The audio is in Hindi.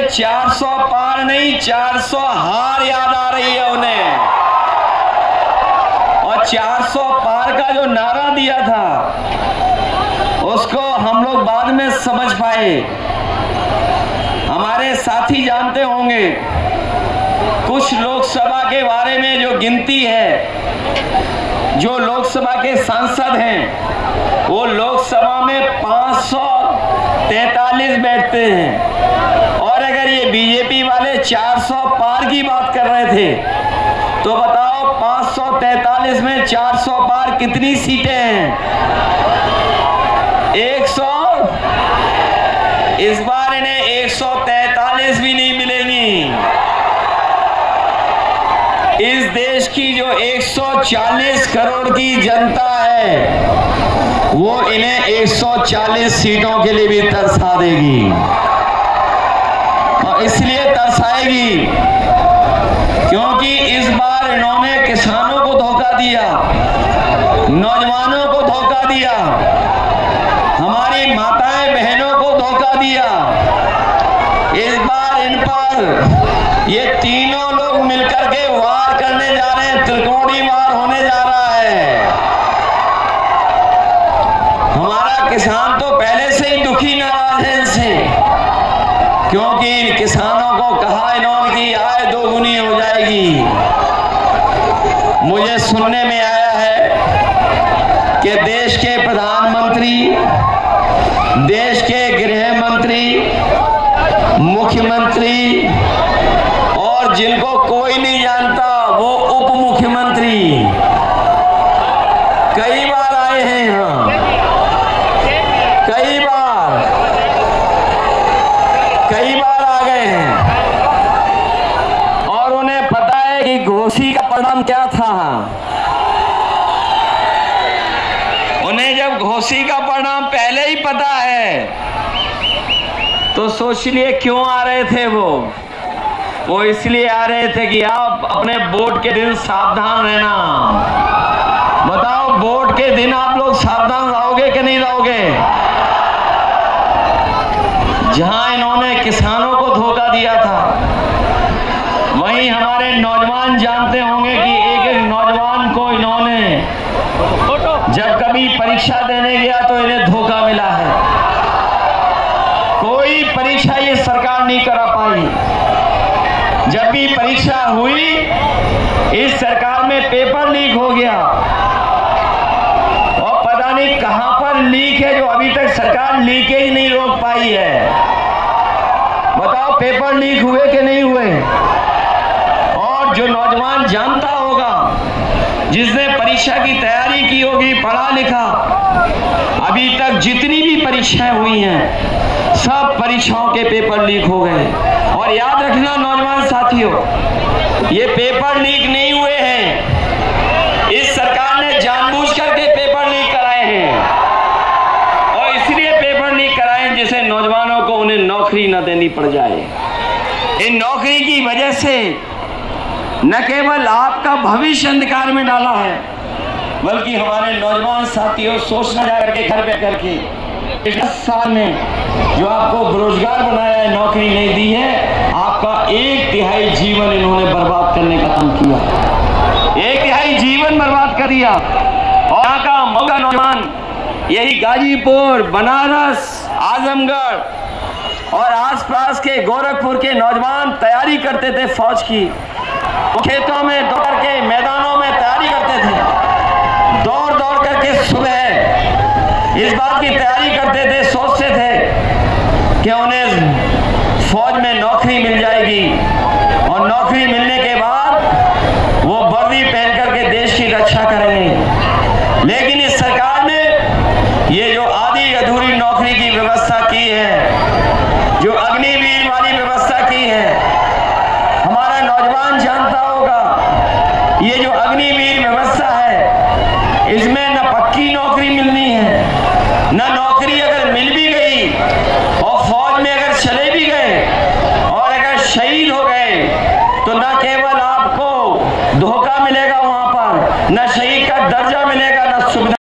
400 पार नहीं 400 हार याद आ रही है उन्हें। और 400 पार का जो नारा दिया था उसको हम लोग बाद में समझ पाए। हमारे साथी जानते होंगे कुछ लोकसभा के बारे में जो गिनती है, जो लोकसभा के सांसद हैं वो लोकसभा में 543 बैठते हैं। और अगर ये बीजेपी वाले 400 पार की बात कर रहे थे तो बताओ 543 में 400 पार कितनी सीटें हैं? 100। इस बार इन्हें 143 भी नहीं मिलेंगी। इस देश की जो 140 करोड़ की जनता है वो इन्हें 140 सीटों के लिए भी तरसा देगी। और इसलिए तरसाएगी क्योंकि इस बार इन्होंने किसानों को धोखा दिया, नौजवानों को धोखा दिया, हमारी माताएं बहनों को धोखा दिया। इस बार इन पर ये तीनों लोग मिलकर के वार करने जा रहे हैं, त्रिकोणीय वार होने जा रहा है। हमारा किसान तो पहले से ही दुखी नाराज है इनसे, क्योंकि किसानों को कहा इन्होंने कि आय दोगुनी हो जाएगी। मुझे सुनने में आया है कि देश के प्रधानमंत्री, देश के गृह मंत्री, मुख्यमंत्री और जिनको कोई नहीं जानता वो उप मुख्यमंत्री कई बार आए हैं यहाँ, कई बार आ गए हैं। और उन्हें पता है कि घोषी का परिणाम क्या था। उन्हें जब घोषी का परिणाम पहले ही पता है तो सोच लिए क्यों आ रहे थे वो इसलिए आ रहे थे कि आप अपने वोट के दिन सावधान रहना। बताओ वोट के दिन आप लोग सावधान रहोगे कि नहीं रहोगे? जहां इन्होंने किसानों को धोखा दिया था वहीं हमारे नौजवान जानते होंगे कि एक एक नौजवान को इन्होंने जब कभी परीक्षा देने गया तो इन्हें धोखा मिला है। कोई परीक्षा ये सरकार नहीं करा पाई। जब भी परीक्षा हुई इस सरकार में पेपर लीक हो गया और पता नहीं कहां पर लीक है जो अभी तक सरकार लीकेज ही नहीं रोक पाई है। बताओ पेपर लीक हुए कि नहीं हुए? और जो नौजवान जानता होगा, जिसने परीक्षा की तैयारी की होगी, पढ़ा लिखा, अभी तक जितनी भी परीक्षाएं हुई हैं सब परीक्षाओं के पेपर लीक हो गए। और याद रखना नौजवान साथियों, ये पेपर लीक नहीं हुए हैं, इस सरकार ने जानबूझ करके पेपर लीक कराए हैं। और इसलिए पेपर लीक कराए जिससे नौजवानों को उन्हें नौकरी न देनी पड़ जाए। इन नौकरी की वजह से न केवल आपका भविष्य अंधकार में डाला है बल्कि हमारे नौजवान साथियों सोचना जा करके घर पे करके 10 साल में जो आपको बेरोजगार बनाया है, नौकरी नहीं दी है, आपका 1/3 जीवन इन्होंने बर्बाद करने का काम किया। 1/3 जीवन बर्बाद कर दिया। और यहाँ का मौका नौजवान यही गाजीपुर, बनारस, आजमगढ़ और आसपास के गोरखपुर के नौजवान तैयारी करते थे फौज की। वो खेतों में दौड़ के मैदानों में तैयारी करते थे, दौड़ दौड़ करके सुबह इस बात की तैयारी करते थे, सोचते थे कि उन्हें फौज में नौकरी मिल जाएगी और नौकरी मिलने के बाद वो वर्दी पहन करके देश की रक्षा करेंगे। लेकिन इस सरकार ने ये जो आधी अधूरी नौकरी की व्यवस्था की है, जो अग्निवीर वाली व्यवस्था की है, हमारा नौजवान जानता होगा ये जो अग्निवीर व्यवस्था है इसमें न पक्की नौकरी मिलनी है, न नौकरी अगर मिल भी गई और फौज में अगर चले भी गए और अगर शहीद हो गए तो न केवल आपको धोखा मिलेगा वहां पर, न शहीद का दर्जा मिलेगा, न सुविधा